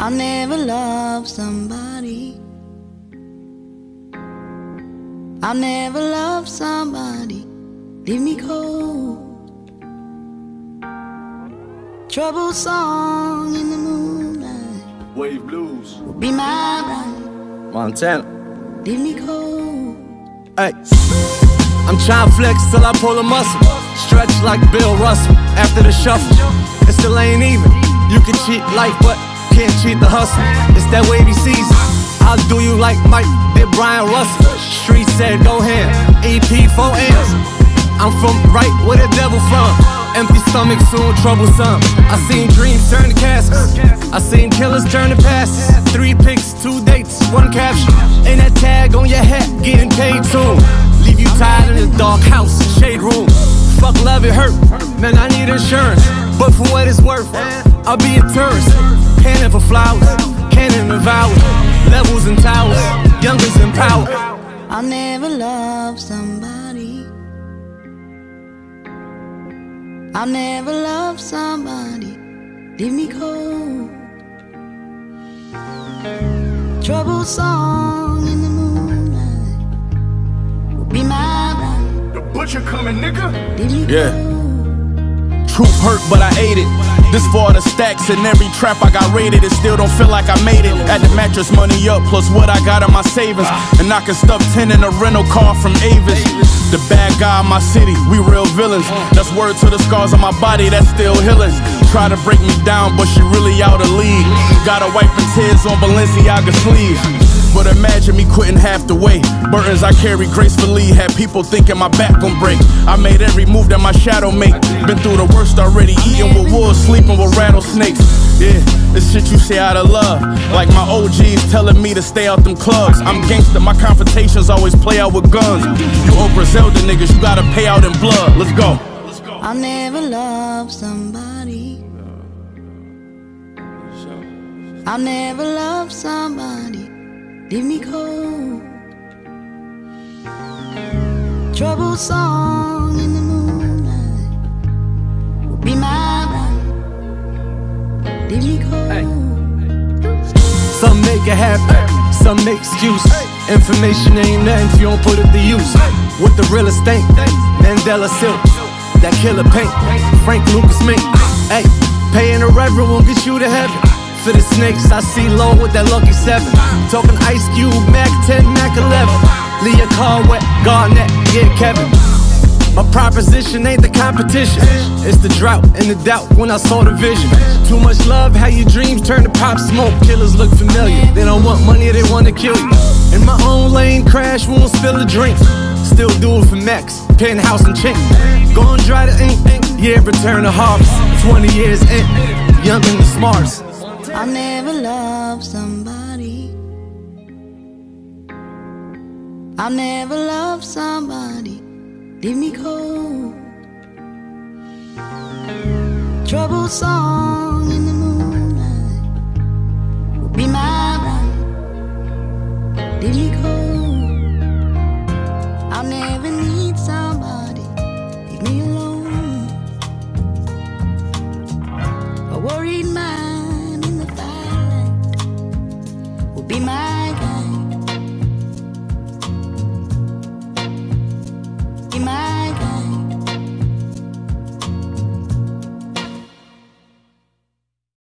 I'll never love somebody. I'll never love somebody. Leave me cold. Trouble song in the moonlight. Wave blues. Will be my bride. Montana. Leave me cold. Hey. I'm tryna flex till I pull a muscle. Stretch like Bill Russell. After the shuffle, it still ain't even. You can cheat life, but can't cheat the hustle. It's that wavy season. I'll do you like Mike did Brian Russell. Street said go ahead. EP 4 M's. I'm from right where the devil from. Empty stomach soon troublesome. I seen dreams turn to caskets. I seen killers turn to passes. 3 pics, 2 dates, 1 caption. Ain't that tag on your hat getting paid soon. Leave you tied in a dark house, shade room. Fuck love, it hurt. Man, I need insurance. But for what it's worth, I'll be a tourist. Cannon for flowers, cannon of hours. Levels and towers, youngers in power. I'll never love somebody. I'll never love somebody. Leave me cold. Trouble song in the moonlight will be my bride. The butcher coming, nigga. Leave me cold. Truth hurt, but I ate it. This for all the stacks in every trap I got raided. It still don't feel like I made it. At the mattress, money up, plus what I got in my savings. And I can stuff 10 in a rental car from Avis. The bad guy in my city, we real villains. That's word to the scars on my body, that's still healing. Try to break me down, but she really out of league. Gotta wipe the tears on Balenciaga sleeves. But imagine me quitting half the way. Burdens I carry gracefully had people thinking my back gon' break. I made every move that my shadow make. Been through the worst already, eating with wolves, sleeping with rattlesnakes. Yeah, this shit you say out of love. Like my OGs telling me to stay out them clubs. I'm gangster, my confrontations always play out with guns. You Oprah Zelda niggas, you gotta pay out in blood. Let's go. I'll never love somebody. I'll never love somebody. Leave me cold. Trouble song in the moonlight will be my bride. Leave me cold. Some make it happen, some make excuse. Information ain't nothing if you don't put it to use. With the real estate, Mandela silk, that killer paint, Frank Lucas mink. Hey, paying a reverend won't get you to heaven. For the snakes, I see low with that lucky 7. Talking Ice Cube, Mac 10, Mac 11. Leah Conway, Garnett, yeah, Kevin. My proposition ain't the competition. It's the drought and the doubt when I saw the vision. Too much love, how your dreams turn to pop smoke. Killers look familiar, they don't want money, they wanna kill you. In my own lane, crash, won't spill a drink. Still do it for Max, Penthouse and Chink. Gon' dry the ink, yeah, return the harvest. 20 years in, young and the smartest. I'll never love somebody. I'll never love somebody. Leave me cold. Trouble song in the moonlight will be my bride. Leave me cold.